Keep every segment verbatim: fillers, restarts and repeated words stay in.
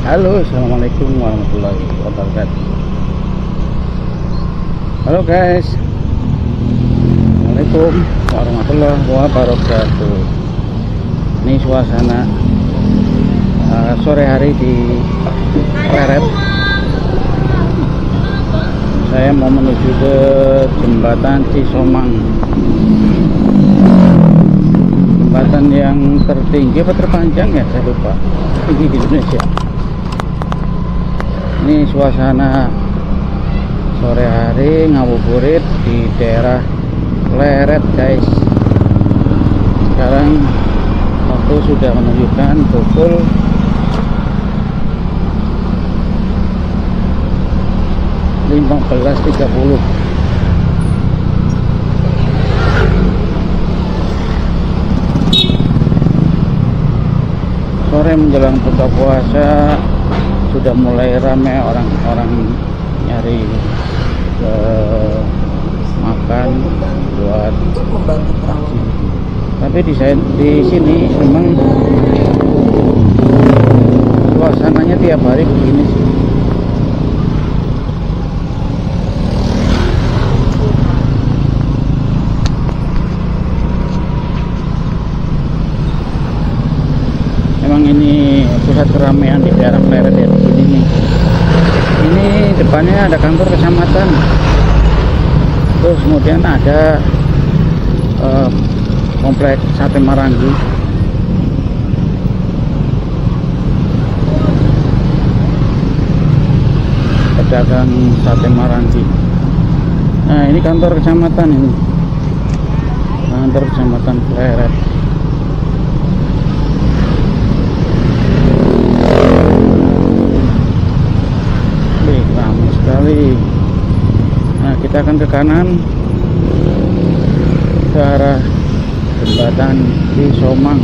Halo, assalamualaikum warahmatullahi wabarakatuh. Halo guys, assalamualaikum warahmatullahi wabarakatuh. Ini suasana uh, sore hari di Pleret. Saya mau menuju ke jembatan Cisomang, jembatan yang tertinggi atau terpanjang ya, saya lupa, tinggi di Indonesia. Ini suasana sore hari ngabuburit di daerah Pleret guys. Sekarang waktu sudah menunjukkan pukul lima belas tiga puluh. Sore menjelang buka puasa sudah mulai ramai orang-orang nyari uh, makan buat membantu terawih. Tapi di, di sini memang suasananya tiap hari begini sih. Memang ini pusat keramaian di daerah Pleret ya, di sini nih. Ini depannya ada kantor kecamatan, terus kemudian ada uh, komplek sate Marangi. Pedagang sate Marangi. Nah, ini kantor kecamatan ini, kantor kecamatan Pleret. Nah, kita akan ke kanan ke arah jembatan Cisomang.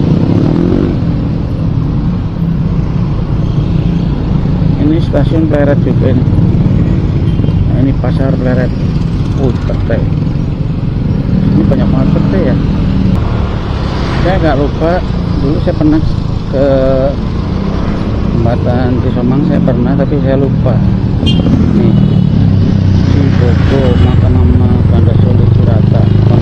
Ini stasiun Pleret juga ini. Nah, ini pasar Pleret. Uh, petai. Ini banyak banget petai ya. Saya nggak lupa, dulu saya pernah ke jembatan Cisomang, saya pernah, tapi saya lupa. Nih, Cibogo, makam Mama Banda Soli Surata.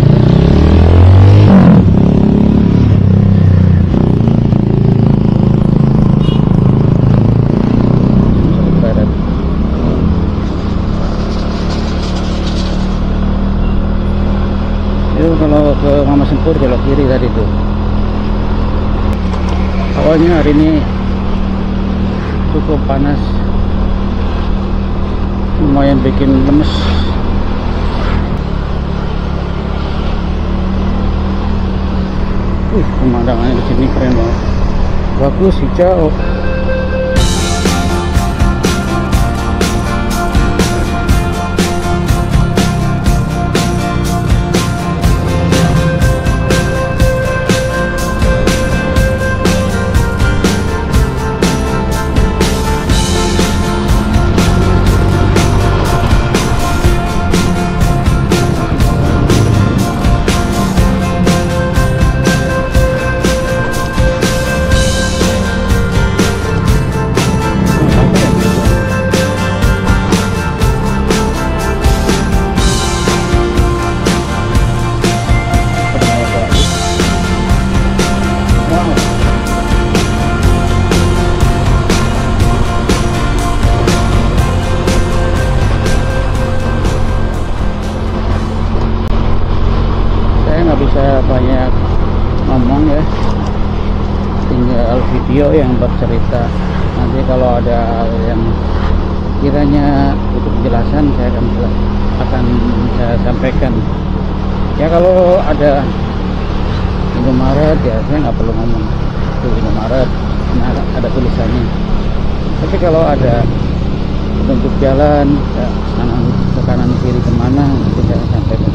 Itu kalau ke Mama Sempur belok kiri tadi tuh. Awalnya hari ini cukup panas, lumayan bikin lemes. Uh, pemandangannya di sini keren banget, bagus, hijau. Bisa banyak ngomong ya, tinggal video yang bercerita. Nanti kalau ada hal yang kiranya butuh penjelasan, saya akan akan saya sampaikan ya. Kalau ada Indomaret ya saya nggak perlu ngomong itu Indomaret, nah, ada tulisannya. Tapi kalau ada bentuk jalan ya, kanan ke kanan kiri kemana, itu saya sampaikan.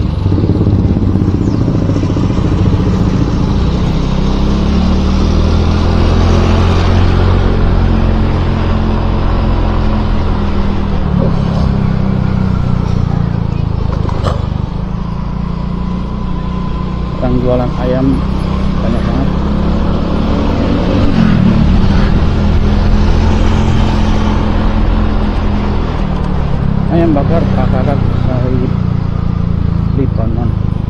Orang jualan ayam banyak banget. yang bakar Pak Kakak Said Libanon.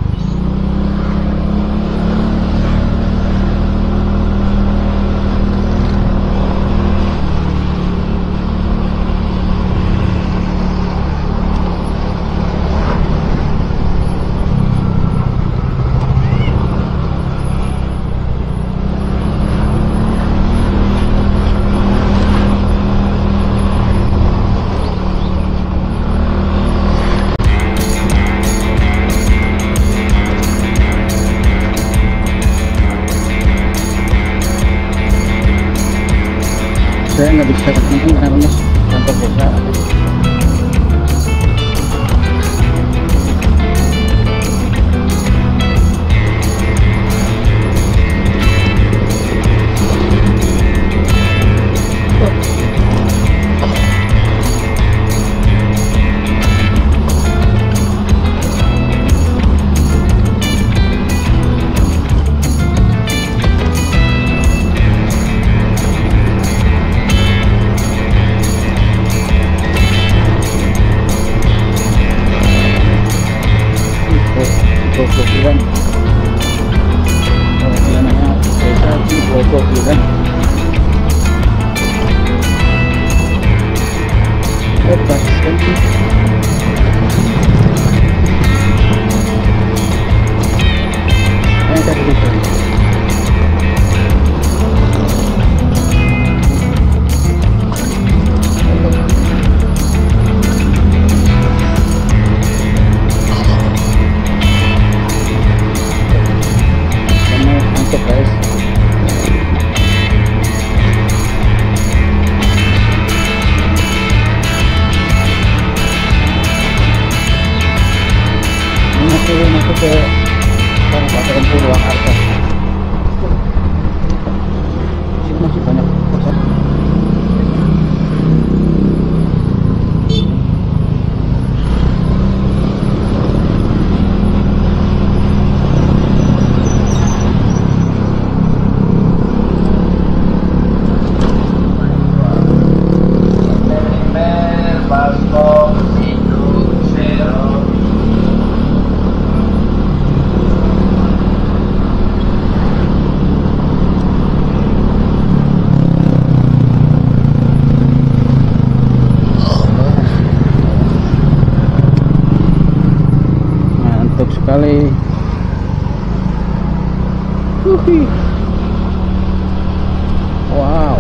Saya nggak bisa ketemu karena kantor desa ada. Blokokiran, oh, namanya desa di Blokokiran. Lepas kan sih. Yang tadi itu. Guys, ini masuk masuk ke Kabupaten Purwakarta. Sini masih banyak kosan. Sekali. Uhi. Wow.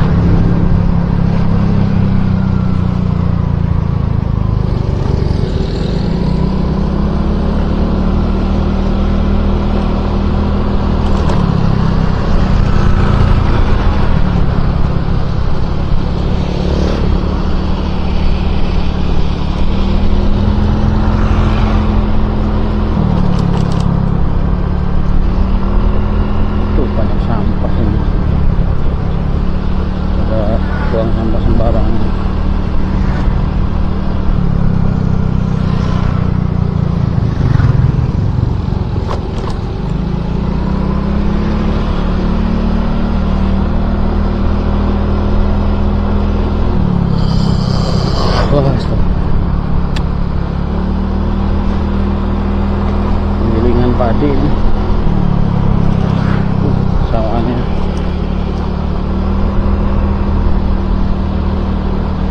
Buang sampah sembarangan. Wah, penggilingan padi ini. Uh, sawahnya.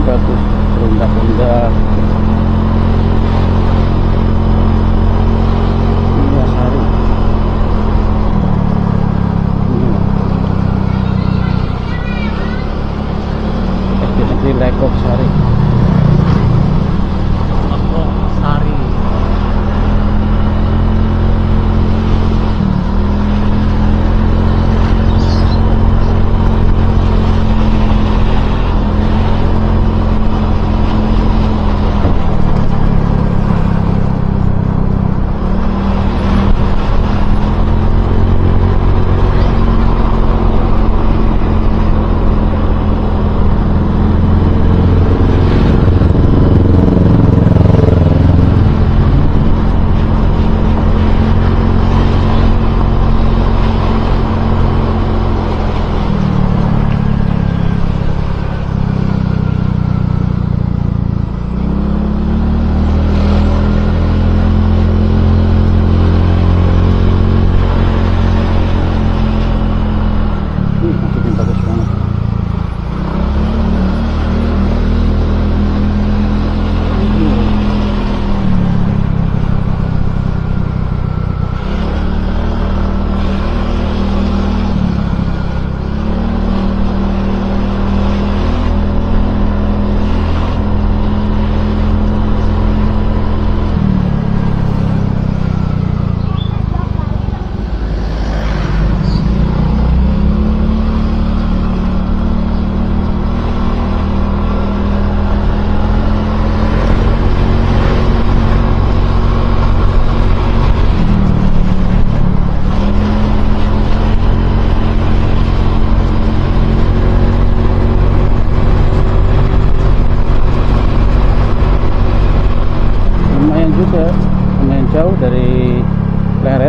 bagus, berundak-undak. Ini Sari. S D Negeri Lekok Sari. Lekok Sari. Juga lumayan jauh dari Pleret.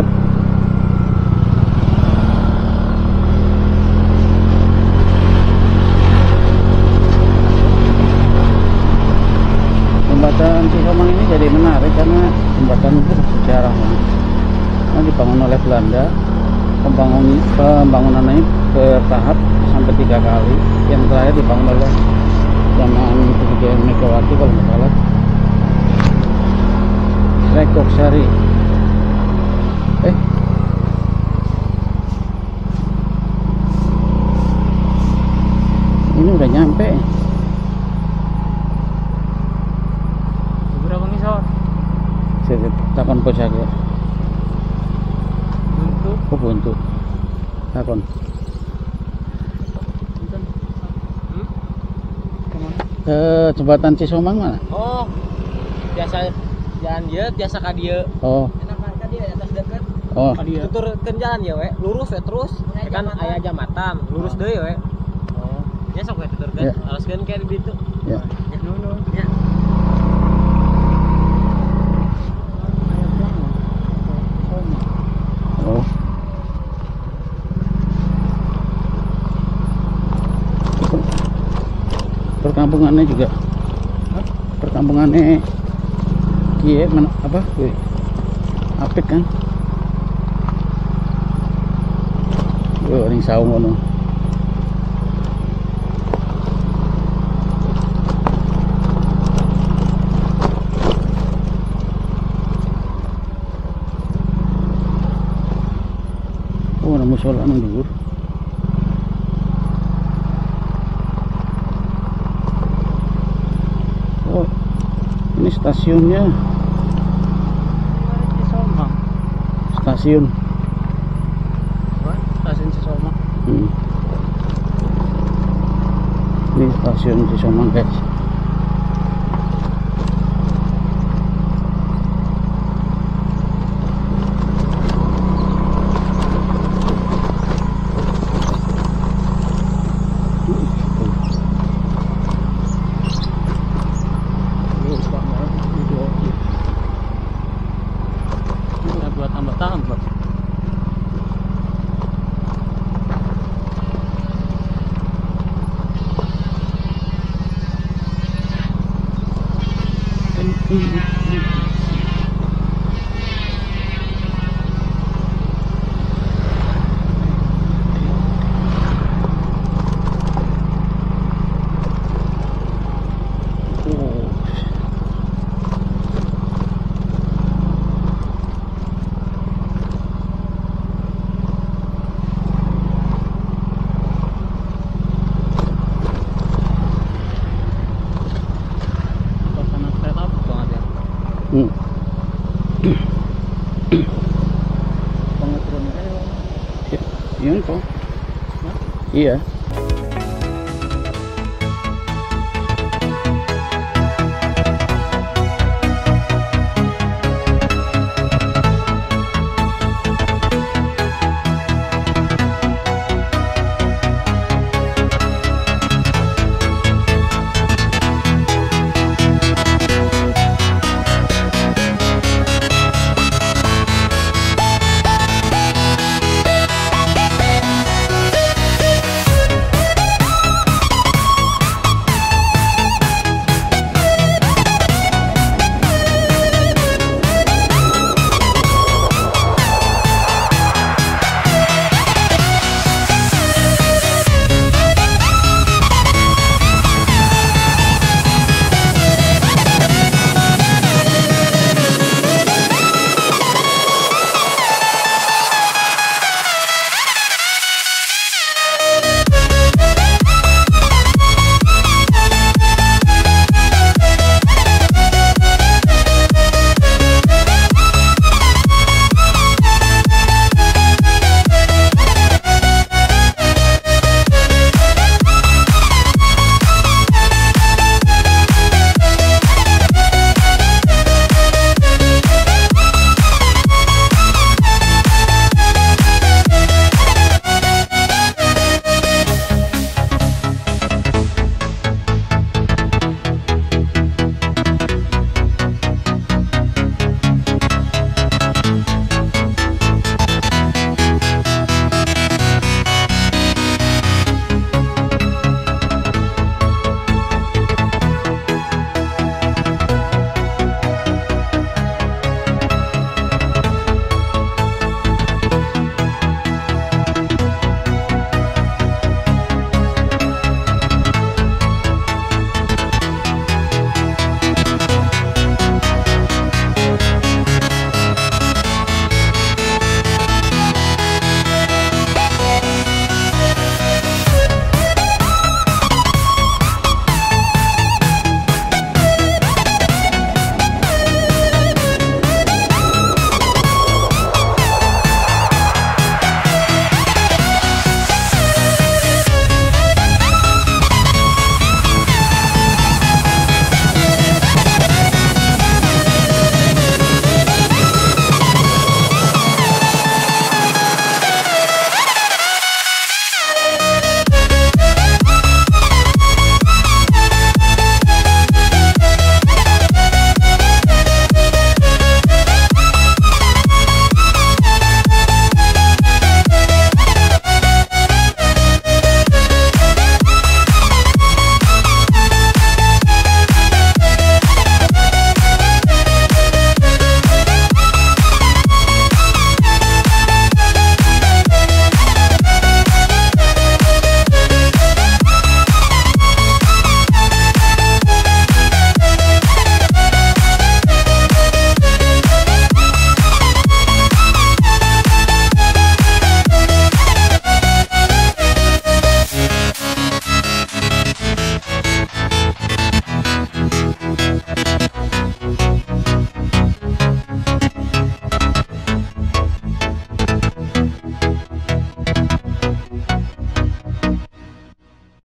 Jembatan Cisomang ini jadi menarik karena jembatan itu bersejarah. Nah, dibangun oleh Belanda. Pembangun, pembangunannya bertahap sampai tiga kali. Yang terakhir dibangun oleh zaman Presiden Megawati kalau nggak salah. Lekok Sari. Eh ini udah nyampe. Berapa ngisor? Saya takon pos aku. Buntu. Oh buntu. Takon. Hmm? Kemana? Ke jembatan Cisomang mana? Oh, biasa jalan dia, biasa ka dieu. Oh. Enak ka dieu atas deket. Oh. Tuturkeun jalan ya we, lurus we terus. Ya kan aya jambatan, lurus deui we. Oh. Ya sok we tuturkeun. Ya. Alaskeun kayak di ditu. Ya. Ya nuhun. Ya. Oh. Perkampungannya juga. Perkampungannya Iya, mana apa? Wih. Apik kan? Yo, ring saung ngono. Oh, ana musola nang dhuwur. Oh, ini stasiunnya. Stasiun. Stasiun Cisomang. Hmm. Ini stasiun Cisomang guys. Buat tambah tahun, Bang. itu. Iya.